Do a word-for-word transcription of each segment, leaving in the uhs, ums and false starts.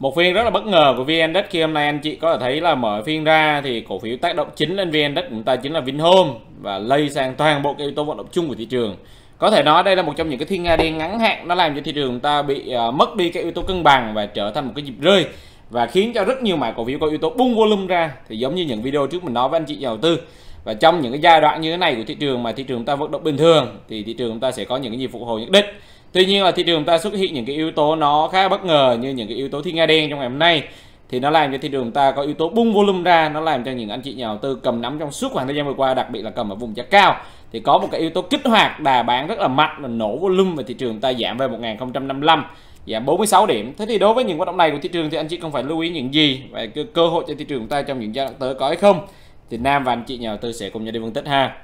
Một phiên rất là bất ngờ của vê en Index khi hôm nay anh chị có thể thấy là mở phiên ra thì cổ phiếu tác động chính lên vê en Index chúng ta chính là Vinhome và lây sang toàn bộ cái yếu tố vận động chung của thị trường. Có thể nói đây là một trong những cái thiên nga đen ngắn hạn, nó làm cho thị trường chúng ta bị uh, mất đi cái yếu tố cân bằng và trở thành một cái nhịp rơi, và khiến cho rất nhiều mã cổ phiếu có yếu tố bung volume ra. Thì giống như những video trước mình nói với anh chị nhà đầu tư, và trong những cái giai đoạn như thế này của thị trường mà thị trường chúng ta vận động bình thường thì thị trường chúng ta sẽ có những cái nhịp phục hồi nhất định. Tuy nhiên là thị trường chúng ta xuất hiện những cái yếu tố nó khá bất ngờ, như những cái yếu tố thiên nga đen trong ngày hôm nay thì nó làm cho thị trường chúng ta có yếu tố bung volume ra, nó làm cho những anh chị nhà đầu tư cầm nắm trong suốt khoảng thời gian vừa qua, đặc biệt là cầm ở vùng giá cao, thì có một cái yếu tố kích hoạt đà bán rất là mạnh, là nổ volume và thị trường chúng ta giảm về một nghìn không trăm năm mươi lăm, giảm bốn mươi sáu điểm. Thế thì đối với những hoạt động này của thị trường thì anh chị cần phải lưu ý những gì và cơ, cơ hội cho thị trường chúng ta trong những giai đoạn tới có hay không, thì Nam và anh chị nhà đầu tư sẽ cùng nhau đi phân tích ha.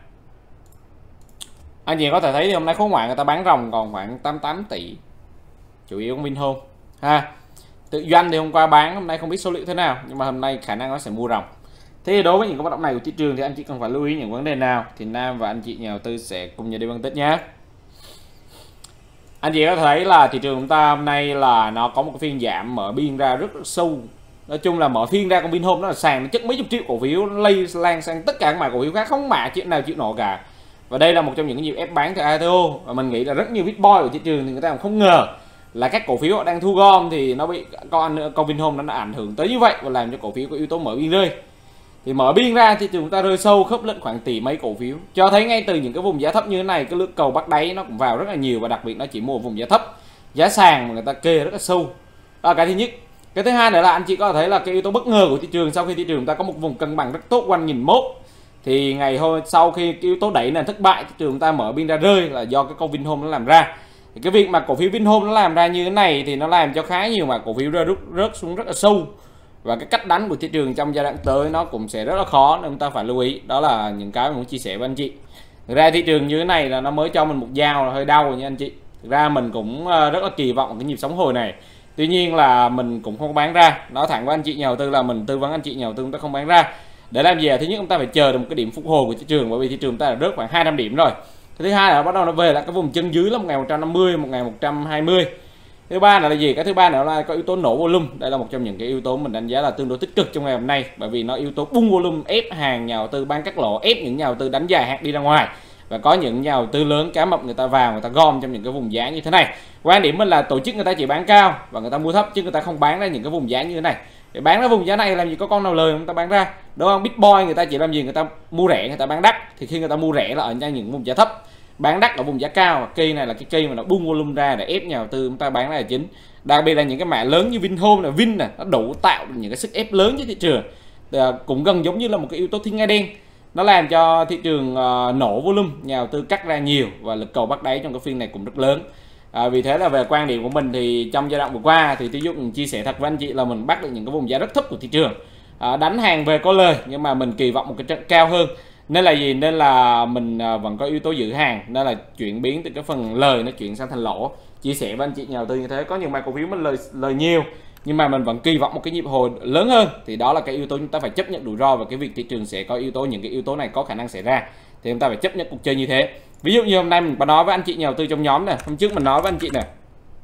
Anh chị có thể thấy thì hôm nay khối ngoại người ta bán ròng còn khoảng tám mươi tám tỷ, chủ yếu của Vinhome ha. Tự doanh thì hôm qua bán, hôm nay không biết số liệu thế nào, nhưng mà hôm nay khả năng nó sẽ mua ròng. Thế thì đối với những cái hoạt động này của thị trường thì anh chị cần phải lưu ý những vấn đề nào, thì Nam và anh chị nhà đầu tư sẽ cùng nhau đi phân tích nhé. Anh chị có thể thấy là thị trường chúng ta hôm nay là nó có một cái phiên giảm mở biên ra rất, rất sâu. Nói chung là mở phiên ra con Vinhome nó là sàn nó chất mấy chục triệu cổ phiếu, nó lây lan sang tất cả các mã cổ phiếu khác, không mã chuyện nào chịu nổi cả. Và đây là một trong những cái nhịp ép bán từ i tê o, và mình nghĩ là rất nhiều big boy ở thị trường thì người ta cũng không ngờ là các cổ phiếu họ đang thu gom thì nó bị con con Vinhome nó đã ảnh hưởng tới như vậy, và làm cho cổ phiếu có yếu tố mở biên rơi. Thì mở biên ra thì chúng ta rơi sâu khớp lẫn khoảng tỷ mấy cổ phiếu, cho thấy ngay từ những cái vùng giá thấp như thế này, cái lượng cầu bắt đáy nó cũng vào rất là nhiều, và đặc biệt nó chỉ mua vùng giá thấp, giá sàn mà người ta kê rất là sâu. Đó là cái thứ nhất. Cái thứ hai nữa là anh chị có thể thấy là cái yếu tố bất ngờ của thị trường, sau khi thị trường chúng ta có một vùng cân bằng rất tốt quanh nghìn mốt, thì ngày hôm sau khi cái yếu tố đẩy này thất bại, thị trường chúng ta mở biên ra rơi là do cái con Vinhome nó làm ra. Thì cái việc mà cổ phiếu Vinhome nó làm ra như thế này thì nó làm cho khá nhiều mà cổ phiếu rơi rút rớt xuống rất là sâu, và cái cách đánh của thị trường trong giai đoạn tới nó cũng sẽ rất là khó, nên chúng ta phải lưu ý. Đó là những cái mình muốn chia sẻ với anh chị. Thực ra thị trường như thế này là nó mới cho mình một dao là hơi đau rồi nha anh chị. Thực ra mình cũng rất là kỳ vọng cái nhịp sóng hồi này, tuy nhiên là mình cũng không bán ra. Nói thẳng với anh chị nhà đầu tư là mình tư vấn anh chị nhà đầu tư chúng ta không bán ra. Để làm gì? Thứ nhất chúng ta phải chờ được một cái điểm phục hồi của thị trường, bởi vì thị trường chúng ta đã rớt khoảng hai trăm điểm rồi. Thứ hai là bắt đầu nó về lại cái vùng chân dưới là một nghìn một trăm năm mươi, một nghìn một trăm hai mươi. Thứ ba là gì? Cái thứ ba nữa là có yếu tố nổ volume. Đây là một trong những cái yếu tố mình đánh giá là tương đối tích cực trong ngày hôm nay, bởi vì nó yếu tố bung volume, ép hàng nhà đầu tư bán cắt lỗ, ép những nhà đầu tư đánh dài hạn đi ra ngoài, và có những nhà đầu tư lớn cá mập người ta vào, người ta gom trong những cái vùng giá như thế này. Quan điểm mình là tổ chức người ta chỉ bán cao và người ta mua thấp, chứ người ta không bán ra những cái vùng giá như thế này. Để bán ra vùng giá này làm gì có con nào lời người ta bán ra, đúng không? Big boy người ta chỉ làm gì? Người ta mua rẻ, người ta bán đắt. Thì khi người ta mua rẻ là ở những vùng giá thấp, bán đắt ở vùng giá cao. Cây này là cái cây mà nó bung volume ra để ép nhà đầu tư chúng ta bán ra là chính. Đặc biệt là những cái mã lớn như Vinhome, là Vin này, nó đủ tạo được những cái sức ép lớn cho thị trường. Thì cũng gần giống như là một cái yếu tố thiên nga đen, nó làm cho thị trường uh, nổ volume, nhà đầu tư cắt ra nhiều, và lực cầu bắt đáy trong cái phiên này cũng rất lớn. À, vì thế là về quan điểm của mình thì trong giai đoạn vừa qua thì Tí Dũng chia sẻ thật với anh chị là mình bắt được những cái vùng giá rất thấp của thị trường, à, đánh hàng về có lời, nhưng mà mình kỳ vọng một cái trận cao hơn, nên là gì? Nên là mình à, vẫn có yếu tố giữ hàng, nên là chuyển biến từ cái phần lời nó chuyển sang thành lỗ. Chia sẻ với anh chị nhà đầu tư như thế, có những mã cổ phiếu mình lời lời nhiều nhưng mà mình vẫn kỳ vọng một cái nhịp hồi lớn hơn, thì đó là cái yếu tố chúng ta phải chấp nhận rủi ro, và cái việc thị trường sẽ có yếu tố, những cái yếu tố này có khả năng xảy ra thì chúng ta phải chấp nhận cuộc chơi như thế. Ví dụ như hôm nay mình có nói với anh chị nhà đầu tư trong nhóm này, hôm trước mình nói với anh chị này,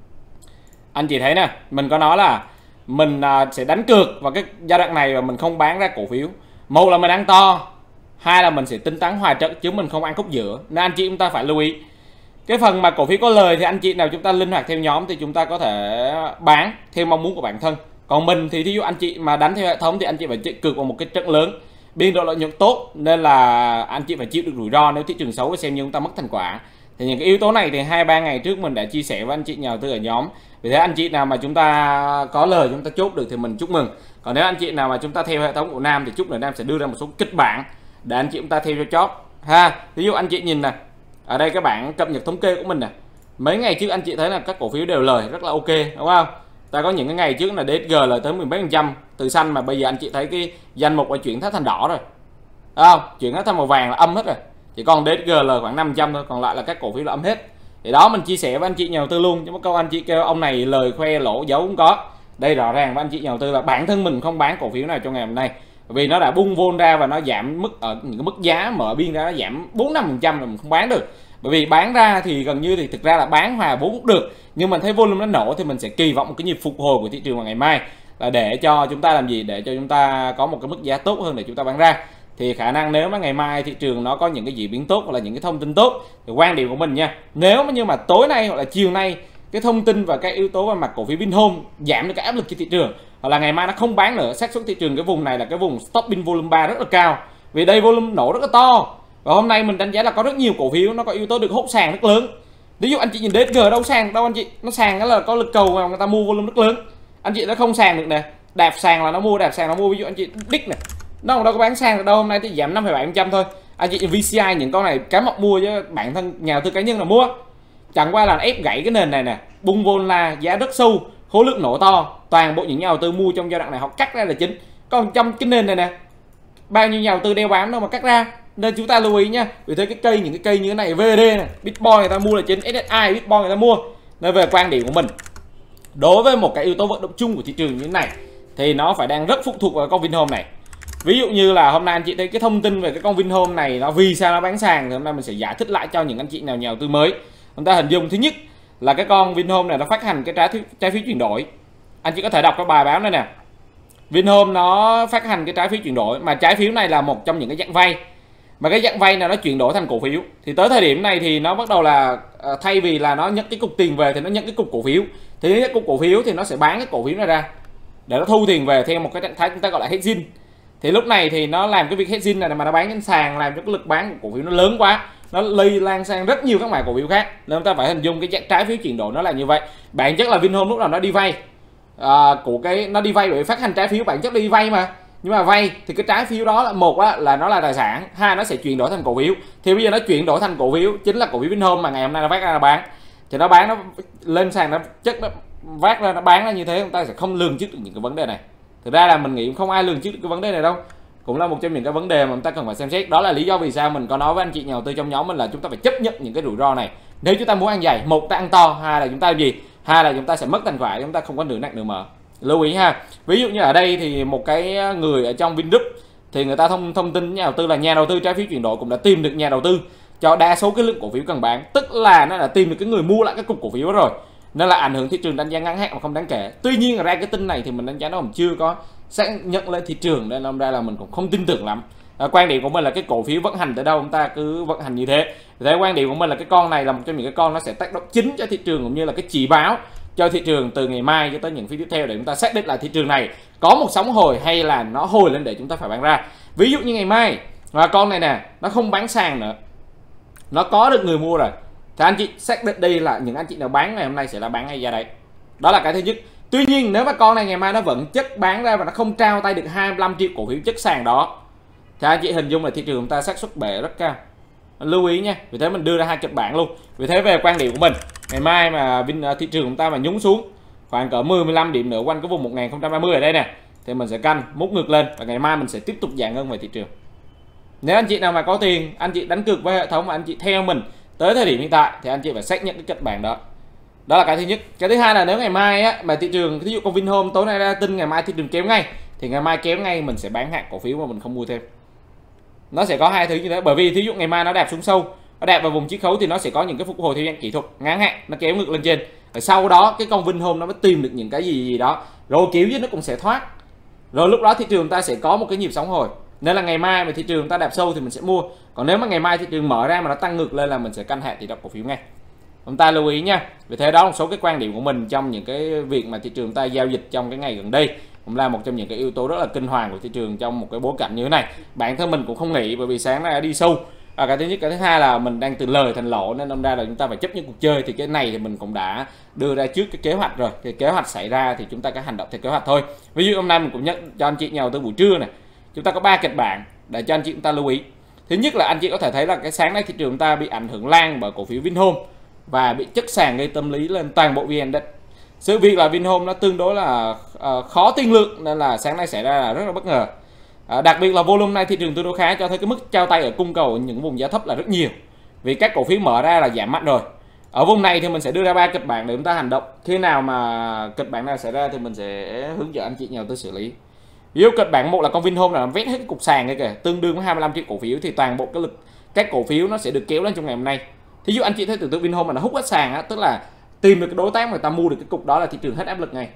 anh chị thấy nè, mình có nói là mình sẽ đánh cược vào cái giai đoạn này và mình không bán ra cổ phiếu. Một là mình ăn to, hai là mình sẽ tinh tán hòa trận chứ mình không ăn khúc giữa. Nên anh chị chúng ta phải lưu ý cái phần mà cổ phiếu có lời thì anh chị nào chúng ta linh hoạt theo nhóm thì chúng ta có thể bán theo mong muốn của bản thân. Còn mình thì thí dụ anh chị mà đánh theo hệ thống thì anh chị phải cược vào một cái trận lớn, biên độ lợi nhuận tốt, nên là anh chị phải chịu được rủi ro nếu thị trường xấu, xem như chúng ta mất thành quả. Thì những cái yếu tố này thì hai ba ngày trước mình đã chia sẻ với anh chị nhà đầu tư ở nhóm. Vì thế anh chị nào mà chúng ta có lời chúng ta chốt được thì mình chúc mừng. Còn nếu anh chị nào mà chúng ta theo hệ thống của Nam thì chúc nữa Nam sẽ đưa ra một số kịch bản để anh chị chúng ta theo cho chót ha. Ví dụ anh chị nhìn nè, ở đây các bạn cập nhật thống kê của mình nè, mấy ngày trước anh chị thấy là các cổ phiếu đều lời rất là ok, đúng không? Ta có những cái ngày trước là đê ét giê là tới mười mấy phần trăm từ xanh, mà bây giờ anh chị thấy cái danh mục đã chuyển thành đỏ rồi, đúng không? Chuyển nó thành màu vàng là âm hết rồi, chỉ còn đê ét giê là khoảng năm trăm thôi, còn lại là các cổ phiếu là âm hết. Thì đó mình chia sẻ với anh chị nhà đầu tư luôn, chứ một câu anh chị kêu ông này lời khoe lỗ giấu cũng có. Đây rõ ràng với anh chị nhà đầu tư là bản thân mình không bán cổ phiếu nào trong ngày hôm nay, vì nó đã bung vôn ra và nó giảm mức ở những cái mức giá mở biên ra, nó giảm bốn năm phần trăm là mình không bán được. Bởi vì bán ra thì gần như thì thực ra là bán hòa vốn cũng được, nhưng mình thấy volume nó nổ thì mình sẽ kỳ vọng một cái nhịp phục hồi của thị trường vào ngày mai. là để cho chúng ta làm gì, để cho chúng ta có một cái mức giá tốt hơn để chúng ta bán ra. Thì khả năng nếu mà ngày mai thị trường nó có những cái diễn biến tốt hoặc là những cái thông tin tốt, thì quan điểm của mình nha, nếu mà như mà tối nay hoặc là chiều nay cái thông tin và các yếu tố về mặt cổ phiếu Vinhome giảm được cái áp lực cho thị trường, hoặc là ngày mai nó không bán nữa, xác suất thị trường cái vùng này là cái vùng stopping volume ba rất là cao, vì đây volume nổ rất là to. Và hôm nay mình đánh giá là có rất nhiều cổ phiếu nó có yếu tố được hốt sàn rất lớn. Ví dụ anh chị nhìn đê ét giê đâu sàn đâu anh chị, nó sàn đó là có lực cầu mà người ta mua volume rất lớn, anh chị nó không sàn được nè, đạp sàn là nó mua, đạp sàn nó mua. Ví dụ anh chị đích này, nó đâu có bán sàn được đâu, hôm nay thì giảm năm phẩy bảy phần trăm thôi. Anh chị vê xê i những con này cái mọc mua chứ bản thân nhà đầu tư cá nhân là mua, chẳng qua là ép gãy cái nền này nè, bung vol la giá rất sâu, khối lượng nổ to, toàn bộ những nhà đầu tư mua trong giai đoạn này họ cắt ra là chính. Còn trong cái nền này nè, bao nhiêu nhà đầu tư đeo bám đâu mà cắt ra, nên chúng ta lưu ý nha. Vì thế cái cây, những cái cây như thế này vê đê này, Bitboy người ta mua là chính, ét ét i Bitboy người ta mua. Nên về quan điểm của mình, đối với một cái yếu tố vận động chung của thị trường như thế này thì nó phải đang rất phụ thuộc vào con Vinhome này. Ví dụ như là hôm nay anh chị thấy cái thông tin về cái con Vinhome này nó vì sao nó bán sàn, thì hôm nay mình sẽ giải thích lại cho những anh chị nào nhà đầu tư mới. Chúng ta hình dung thứ nhất là cái con Vinhome này nó phát hành cái trái phiếu, trái phiếu chuyển đổi. Anh chị có thể đọc cái bài báo này nè, Vinhome nó phát hành cái trái phiếu chuyển đổi, mà trái phiếu này là một trong những cái dạng vay, mà cái dạng vay này nó chuyển đổi thành cổ phiếu. Thì tới thời điểm này thì nó bắt đầu là thay vì là nó nhận cái cục tiền về thì nó nhận cái cục cổ phiếu. Thì cái cục cổ phiếu thì nó sẽ bán cái cổ phiếu này ra để nó thu tiền về theo một cái trạng thái chúng ta gọi là hedging. Thì lúc này thì nó làm cái việc hedging này mà nó bán trên sàn, làm cho cái lực bán của cổ phiếu nó lớn quá, nó lây lan sang rất nhiều các mã cổ phiếu khác. Nên chúng ta phải hình dung cái dạng trái phiếu chuyển đổi nó là như vậy. Bản chất là Vinhome lúc nào nó đi vay à, của cái nó đi vay bởi phát hành trái phiếu, bản chất là đi vay mà. Nhưng mà vay thì cái trái phiếu đó là một á, là nó là tài sản, hai nó sẽ chuyển đổi thành cổ phiếu. Thì bây giờ nó chuyển đổi thành cổ phiếu chính là cổ phiếu Vinhome mà ngày hôm nay nó phát ra là bán, thì nó bán nó lên sàn, nó chất nó vác ra nó bán ra như thế, chúng ta sẽ không lường trước được những cái vấn đề này. Thực ra là mình nghĩ không ai lường trước được cái vấn đề này đâu, cũng là một trong những cái vấn đề mà chúng ta cần phải xem xét. Đó là lý do vì sao mình có nói với anh chị nhà đầu tư trong nhóm mình là chúng ta phải chấp nhận những cái rủi ro này. Nếu chúng ta muốn ăn dày, một ta ăn to, hai là chúng ta gì, hai là chúng ta sẽ mất thành quả, chúng ta không có nửa nặng nửa mở. Lưu ý ha. Ví dụ như ở đây thì một cái người ở trong Vingroup thì người ta thông thông tin nhà đầu tư là nhà đầu tư trái phiếu chuyển đổi cũng đã tìm được nhà đầu tư cho đa số cái lượng cổ phiếu cần bán, tức là nó đã tìm được cái người mua lại cái cục cổ phiếu đó rồi, nên là ảnh hưởng thị trường đánh giá ngắn hạn mà không đáng kể. Tuy nhiên ra cái tin này thì mình đánh giá nó còn chưa có xác nhận lên thị trường, nên làm ra là mình cũng không tin tưởng lắm. À, quan điểm của mình là cái cổ phiếu vận hành tới đâu chúng ta cứ vận hành như thế. Thế quan điểm của mình là cái con này là một trong những cái con nó sẽ tác động chính cho thị trường, cũng như là cái chỉ báo cho thị trường từ ngày mai cho tới những phiên tiếp theo, để chúng ta xác định là thị trường này có một sóng hồi hay là nó hồi lên để chúng ta phải bán ra. Ví dụ như ngày mai và con này nè nó không bán sàn nữa, nó có được người mua rồi, thì anh chị xác định đây là những anh chị nào bán ngày hôm nay sẽ là bán ngay ra đây. Đó là cái thứ nhất. Tuy nhiên nếu mà con này ngày mai nó vẫn chất bán ra và nó không trao tay được hai mươi lăm triệu cổ phiếu chất sàn đó, thì anh chị hình dung là thị trường chúng ta xác suất bể rất cao. Lưu ý nha. Vì thế mình đưa ra hai kịch bản luôn. Vì thế về quan điểm của mình, ngày mai mà thị trường chúng ta mà nhúng xuống khoảng cỡ mười mười lăm điểm nữa quanh cái vùng một nghìn không trăm ba mươi ở đây nè, thì mình sẽ canh múc ngược lên và ngày mai mình sẽ tiếp tục giải ngân về thị trường. Nếu anh chị nào mà có tiền, anh chị đánh cược với hệ thống mà anh chị theo mình tới thời điểm hiện tại thì anh chị phải xác nhận cái kịch bản đó. Đó là cái thứ nhất. Cái thứ hai là nếu ngày mai á mà thị trường, ví dụ con Vinhome tối nay ra tin ngày mai thị trường kéo ngay, thì ngày mai kéo ngay mình sẽ bán hạn cổ phiếu mà mình không mua thêm. Nó sẽ có hai thứ như thế, bởi vì thí dụ ngày mai nó đạp xuống sâu, nó đạp vào vùng chiết khấu thì nó sẽ có những cái phục hồi theo dạng kỹ thuật ngắn hạn, nó kéo ngược lên trên. Rồi sau đó cái con Vinhome nó mới tìm được những cái gì gì đó, rồi kiểu gì nó cũng sẽ thoát. Rồi lúc đó thị trường ta sẽ có một cái nhịp sóng hồi. Nên là ngày mai mà thị trường ta đạp sâu thì mình sẽ mua. Còn nếu mà ngày mai thị trường mở ra mà nó tăng ngược lên là mình sẽ canh hạn thì đọc cổ phiếu ngay. Chúng ta lưu ý nha. Vì thế đó là một số cái quan điểm của mình trong những cái việc mà thị trường ta giao dịch trong cái ngày gần đây, cũng là một trong những cái yếu tố rất là kinh hoàng của thị trường trong một cái bối cảnh như thế này. Bản thân mình cũng không nghĩ, bởi vì sáng nay đã đi sâu. À, cái thứ nhất, cái thứ hai là mình đang từ lời thành lỗ, nên đâm ra là chúng ta phải chấp nhận cuộc chơi. Thì cái này thì mình cũng đã đưa ra trước cái kế hoạch rồi. Thì kế hoạch xảy ra thì chúng ta có hành động theo kế hoạch thôi. Ví dụ hôm nay mình cũng nhận cho anh chị nhà đầu tư buổi trưa này, chúng ta có ba kịch bản để cho anh chị chúng ta lưu ý. Thứ nhất là anh chị có thể thấy là cái sáng nay thị trường chúng ta bị ảnh hưởng lan bởi cổ phiếu Vinhome và bị chất sàn gây tâm lý lên toàn bộ vê en Index. Sự việc là Vinhome nó tương đối là uh, khó tiên lượng, nên là sáng nay xảy ra là rất là bất ngờ. Uh, đặc biệt là volume này thị trường tương đối khá, cho thấy cái mức trao tay ở cung cầu ở những vùng giá thấp là rất nhiều, vì các cổ phiếu mở ra là giảm mạnh rồi. Ở vùng này thì mình sẽ đưa ra ba kịch bản để chúng ta hành động. Khi nào mà kịch bản nào xảy ra thì mình sẽ hướng dẫn anh chị nhà đầu tư xử lý. Ví dụ kịch bản một là con Vinhome là nó vét hết cái cục sàn này kìa, tương đương với hai mươi lăm triệu cổ phiếu, thì toàn bộ cái lực các cổ phiếu nó sẽ được kéo lên trong ngày hôm nay. Thí dụ anh chị thấy tưởng tượng Vinhome mà nó hút hết sàn á, tức là tìm được cái đối tác mà người ta mua được cái cục đó là thị trường hết áp lực ngay.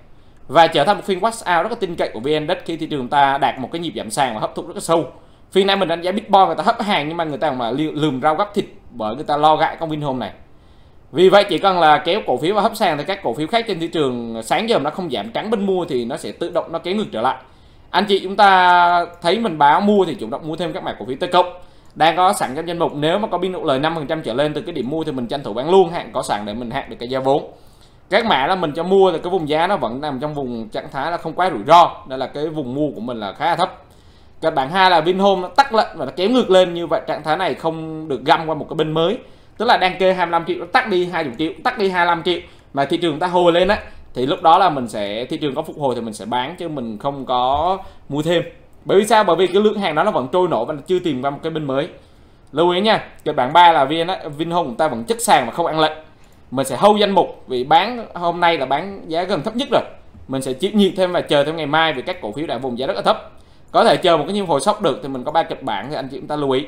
và trở thành một phiên wash out rất là tin cậy của vê en Index khi thị trường ta đạt một cái nhịp giảm sàn và hấp thụ rất là sâu. Phiên này mình đánh giá Bitboy người ta hấp hàng nhưng mà người ta mà lườm rau gấp thịt bởi người ta lo gãi con Vinhome này. Vì vậy chỉ cần là kéo cổ phiếu và hấp sàn thì các cổ phiếu khác trên thị trường sáng giờ nó không giảm trắng bên mua thì nó sẽ tự động nó kéo ngược trở lại. Anh chị chúng ta thấy mình báo mua thì chủ động mua thêm các mã cổ phiếu T cộng đang có sẵn trong danh mục. Nếu mà có biên độ lời năm phần trăm trở lên từ cái điểm mua thì mình tranh thủ bán luôn, hạn có sẵn để mình hạn được cái giá vốn. Các mã là mình cho mua thì cái vùng giá nó vẫn nằm trong vùng trạng thái là không quá rủi ro, nên là cái vùng mua của mình là khá là thấp. Các bạn hai là Vinhome nó tắt lệnh và nó kéo ngược lên, như vậy trạng thái này không được găm qua một cái bên mới, tức là đang kê hai mươi lăm triệu nó tắt đi hai mươi triệu, tắt đi hai mươi lăm triệu mà thị trường ta hồi lên á thì lúc đó là mình sẽ, thị trường có phục hồi thì mình sẽ bán chứ mình không có mua thêm. Bởi vì sao? Bởi vì cái lượng hàng đó nó vẫn trôi nổi và nó chưa tìm ra một cái bên mới. Lưu ý nha, kịch bản ba là Vin Vinhome chúng ta vẫn chất sàn mà không ăn lệnh. Mình sẽ hold danh mục vì bán hôm nay là bán giá gần thấp nhất rồi. Mình sẽ chịu nhiệt thêm và chờ thêm ngày mai vì các cổ phiếu đã vùng giá rất là thấp. Có thể chờ một cái nhịp hồi sốc được thì mình có ba kịch bản thì anh chị chúng ta lưu ý.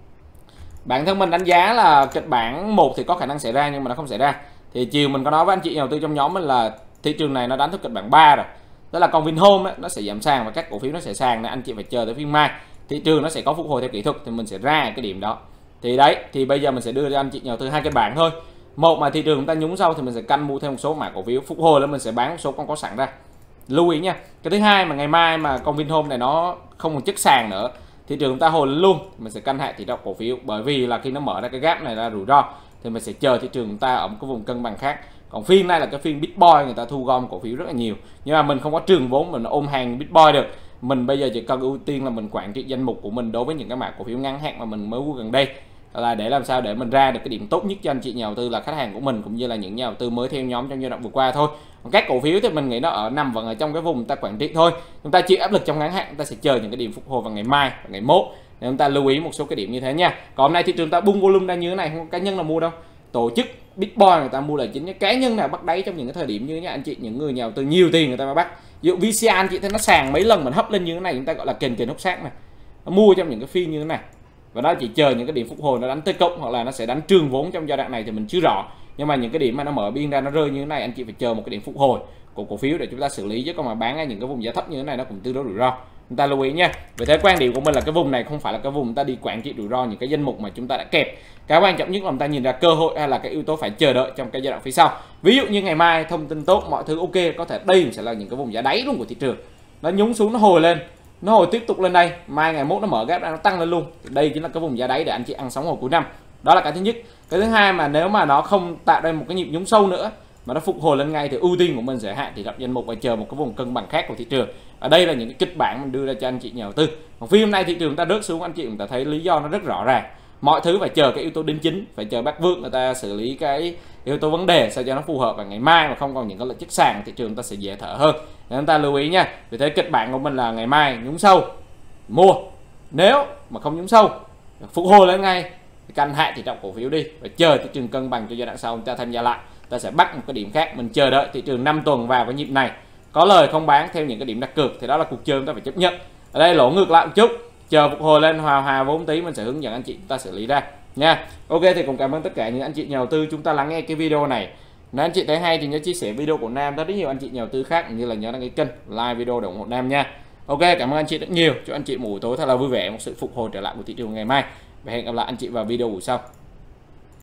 Bản thân mình đánh giá là kịch bản một thì có khả năng xảy ra nhưng mà nó không xảy ra. Thì chiều mình có nói với anh chị đầu tư trong nhóm mình là thị trường này nó đánh theo kịch bản ba rồi. Đó là con Vinhome nó sẽ giảm sàn và các cổ phiếu nó sẽ sàn, nên anh chị phải chờ tới phiên mai. Thị trường nó sẽ có phục hồi theo kỹ thuật thì mình sẽ ra cái điểm đó. Thì đấy, thì bây giờ mình sẽ đưa cho anh chị đầu tư hai kịch bản thôi. Một mà thị trường chúng ta nhúng sâu thì mình sẽ canh mua thêm một số mã cổ phiếu, phục hồi lên mình sẽ bán một số con có sẵn ra. Lưu ý nha. Cái thứ hai mà ngày mai mà con Vinhome này nó không còn chất sàn nữa, thị trường chúng ta hồi lên luôn, mình sẽ canh hạ tỷ trọng cổ phiếu, bởi vì là khi nó mở ra cái gap này là rủi ro thì mình sẽ chờ thị trường chúng ta ở một cái vùng cân bằng khác. Còn phiên này là cái phiên Bitboy người ta thu gom cổ phiếu rất là nhiều, nhưng mà mình không có trường vốn mình ôm hàng Bitboy được. Mình bây giờ chỉ cần ưu tiên là mình quản trị danh mục của mình đối với những cái mã cổ phiếu ngắn hạn mà mình mới mua gần đây, là để làm sao để mình ra được cái điểm tốt nhất cho anh chị nhà đầu tư là khách hàng của mình cũng như là những nhà đầu tư mới theo nhóm trong giai đoạn vừa qua thôi. Còn các cổ phiếu thì mình nghĩ nó ở nằm vẫn ở trong cái vùng ta quản trị thôi. Chúng ta chịu áp lực trong ngắn hạn, chúng ta sẽ chờ những cái điểm phục hồi vào ngày mai và ngày mốt để chúng ta lưu ý một số cái điểm như thế nha. Còn hôm nay thị trường ta bung volume ra như thế này, không có cá nhân là mua đâu, tổ chức Bitboy người ta mua là chính, cá nhân nào bắt đáy trong những cái thời điểm như thế nha anh chị. Những người nhà đầu tư nhiều tiền người ta mà bắt, ví dụ vê xê i anh chị thấy nó sàn mấy lần mình hấp lên như thế này, chúng ta gọi là kền kền hút sát này, nó mua trong những cái phiên như thế này và nó chỉ chờ những cái điểm phục hồi nó đánh T cộng hoặc là nó sẽ đánh trường vốn trong giai đoạn này thì mình chưa rõ. Nhưng mà những cái điểm mà nó mở biên ra nó rơi như thế này, anh chị phải chờ một cái điểm phục hồi của cổ phiếu để chúng ta xử lý, chứ còn mà bán ra những cái vùng giá thấp như thế này nó cũng tương đối rủi ro. Chúng ta lưu ý nha. Vì thế quan điểm của mình là cái vùng này không phải là cái vùng chúng ta đi quản trị rủi ro những cái danh mục mà chúng ta đã kẹp. Cái quan trọng nhất là chúng ta nhìn ra cơ hội hay là cái yếu tố phải chờ đợi trong cái giai đoạn phía sau. Ví dụ như ngày mai thông tin tốt, mọi thứ ok, có thể đây sẽ là những cái vùng giá đáy luôn của thị trường. Nó nhúng xuống nó hồi lên, nó hồi tiếp tục lên đây, mai ngày mốt nó mở gap ra nó tăng lên luôn. Thì đây chính là cái vùng giá đáy để anh chị ăn sóng hồi cuối năm. Đó là cái thứ nhất. Cái thứ hai mà nếu mà nó không tạo ra một cái nhịp nhúng sâu nữa mà nó phục hồi lên ngay thì ưu tiên của mình sẽ hạn thì lập danh mục và chờ một cái vùng cân bằng khác của thị trường. Ở đây là những cái kịch bản mình đưa ra cho anh chị nhà đầu tư. Còn phim này thị trường ta rớt xuống, anh chị chúng ta thấy lý do nó rất rõ ràng. Mọi thứ phải chờ cái yếu tố đính chính, phải chờ bác Vượng người ta xử lý cái yếu tố vấn đề sao cho nó phù hợp, và ngày mai mà không còn những cái lợi chất sàn thị trường ta sẽ dễ thở hơn. Nên chúng ta lưu ý nha. Vì thế kịch bản của mình là ngày mai nhúng sâu mua, nếu mà không nhúng sâu phục hồi lên ngay thì canh hạ thị trọng cổ phiếu đi và chờ thị trường cân bằng cho giai đoạn sau chúng ta tham gia lại. Ta sẽ bắt một cái điểm khác, mình chờ đợi thị trường năm tuần vào cái nhịp này, có lời không bán theo những cái điểm đặt cược thì đó là cuộc chơi chúng ta phải chấp nhận. Ở đây lỗ ngược lại một chút, chờ phục hồi lên hòa hòa vốn tí mình sẽ hướng dẫn anh chị chúng ta xử lý ra nha. Ok thì cũng cảm ơn tất cả những anh chị nhà đầu tư chúng ta lắng nghe cái video này. Nếu anh chị thấy hay thì nhớ chia sẻ video của Nam rất nhiều anh chị nhà đầu tư khác, cũng như là nhớ đăng ký kênh, like video để ủng hộ Nam nha. Ok, cảm ơn anh chị rất nhiều. Chúc anh chị một buổi tối thật là vui vẻ, một sự phục hồi trở lại của thị trường ngày mai, và hẹn gặp lại anh chị vào video buổi sau.